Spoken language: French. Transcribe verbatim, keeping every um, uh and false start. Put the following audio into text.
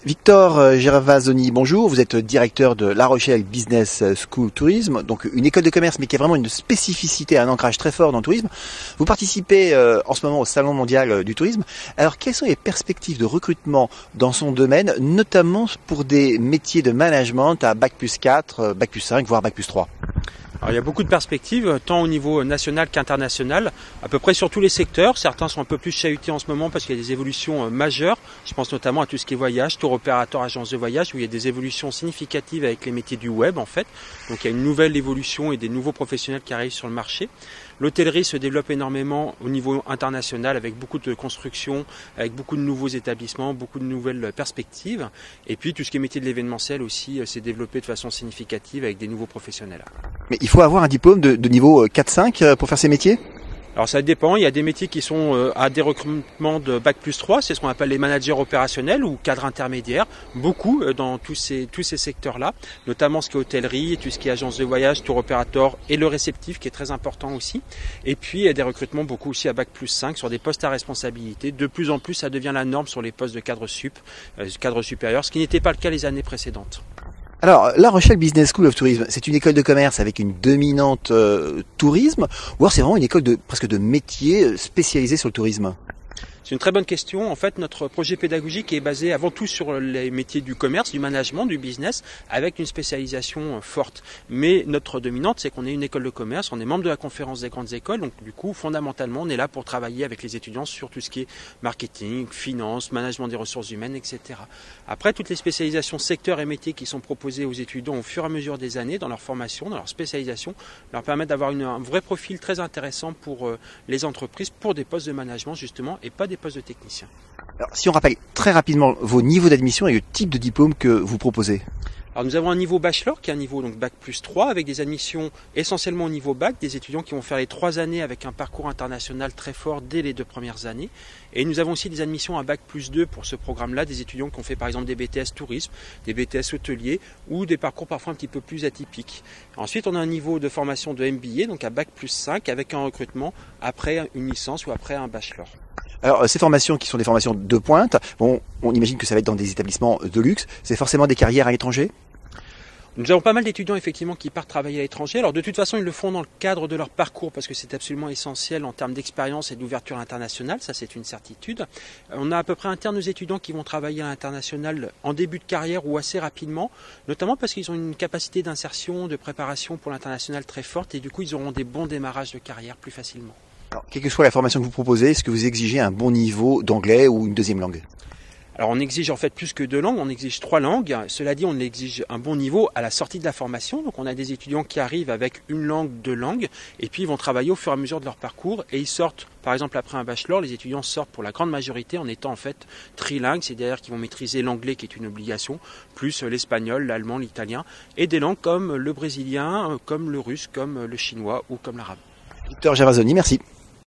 Victor Gervasoni, bonjour. Vous êtes directeur de La Rochelle Business School Tourisme, donc une école de commerce mais qui a vraiment une spécificité, un ancrage très fort dans le tourisme. Vous participez euh, en ce moment au Salon mondial du tourisme. Alors, quelles sont les perspectives de recrutement dans son domaine, notamment pour des métiers de management à bac plus quatre, bac plus cinq, voire bac plus trois? Alors, il y a beaucoup de perspectives, tant au niveau national qu'international, à peu près sur tous les secteurs. Certains sont un peu plus chahutés en ce moment parce qu'il y a des évolutions majeures. Je pense notamment à tout ce qui est voyage, tour opérateur, agence de voyage, où il y a des évolutions significatives avec les métiers du web en fait. Donc il y a une nouvelle évolution et des nouveaux professionnels qui arrivent sur le marché. L'hôtellerie se développe énormément au niveau international avec beaucoup de construction, avec beaucoup de nouveaux établissements, beaucoup de nouvelles perspectives. Et puis tout ce qui est métier de l'événementiel aussi s'est développé de façon significative avec des nouveaux professionnels. Mais il faut avoir un diplôme de, de niveau quatre cinq pour faire ces métiers? Alors ça dépend, il y a des métiers qui sont à des recrutements de bac plus trois, c'est ce qu'on appelle les managers opérationnels ou cadres intermédiaires, beaucoup dans tous ces, tous ces secteurs-là, notamment ce qui est hôtellerie, tout ce qui est agence de voyage, tour opérateur et le réceptif qui est très important aussi. Et puis il y a des recrutements beaucoup aussi à bac plus cinq sur des postes à responsabilité. De plus en plus ça devient la norme sur les postes de cadre sup, cadre supérieur, ce qui n'était pas le cas les années précédentes. Alors, La Rochelle Business School of Tourism, c'est une école de commerce avec une dominante euh, tourisme, ou alors c'est vraiment une école de presque de métier spécialisée sur le tourisme? C'est une très bonne question. En fait, notre projet pédagogique est basé avant tout sur les métiers du commerce, du management, du business, avec une spécialisation forte. Mais notre dominante, c'est qu'on est une école de commerce, on est membre de la conférence des grandes écoles, donc du coup, fondamentalement, on est là pour travailler avec les étudiants sur tout ce qui est marketing, finance, management des ressources humaines, et cetera. Après, toutes les spécialisations secteurs et métiers qui sont proposées aux étudiants au fur et à mesure des années, dans leur formation, dans leur spécialisation, leur permettent d'avoir une, un vrai profil très intéressant pour euh, les entreprises, pour des postes de management, justement, et pas des postes de technicien. Alors, si on rappelle très rapidement vos niveaux d'admission et le type de diplôme que vous proposez. Alors, nous avons un niveau bachelor qui est un niveau donc bac plus trois avec des admissions essentiellement au niveau bac, des étudiants qui vont faire les trois années avec un parcours international très fort dès les deux premières années. Et nous avons aussi des admissions à bac plus deux pour ce programme-là, des étudiants qui ont fait par exemple des B T S tourisme, des B T S hôtelier ou des parcours parfois un petit peu plus atypiques. Ensuite, on a un niveau de formation de M B A, donc à bac plus cinq avec un recrutement après une licence ou après un bachelor. Alors, ces formations qui sont des formations de pointe, bon, on imagine que ça va être dans des établissements de luxe, c'est forcément des carrières à l'étranger? Nous avons pas mal d'étudiants effectivement qui partent travailler à l'étranger. Alors de toute façon, ils le font dans le cadre de leur parcours parce que c'est absolument essentiel en termes d'expérience et d'ouverture internationale, ça c'est une certitude. On a à peu près un tiers de nos étudiants qui vont travailler à l'international en début de carrière ou assez rapidement, notamment parce qu'ils ont une capacité d'insertion, de préparation pour l'international très forte et du coup ils auront des bons démarrages de carrière plus facilement. Alors, quelle que soit la formation que vous proposez, est-ce que vous exigez un bon niveau d'anglais ou une deuxième langue? Alors on exige en fait plus que deux langues, on exige trois langues. Cela dit, on exige un bon niveau à la sortie de la formation. Donc on a des étudiants qui arrivent avec une langue, deux langues, et puis ils vont travailler au fur et à mesure de leur parcours. Et ils sortent, par exemple après un bachelor, les étudiants sortent pour la grande majorité en étant en fait trilingues, c'est-à-dire qu'ils vont maîtriser l'anglais qui est une obligation, plus l'espagnol, l'allemand, l'italien, et des langues comme le brésilien, comme le russe, comme le chinois ou comme l'arabe. Victor Gervasoni, merci.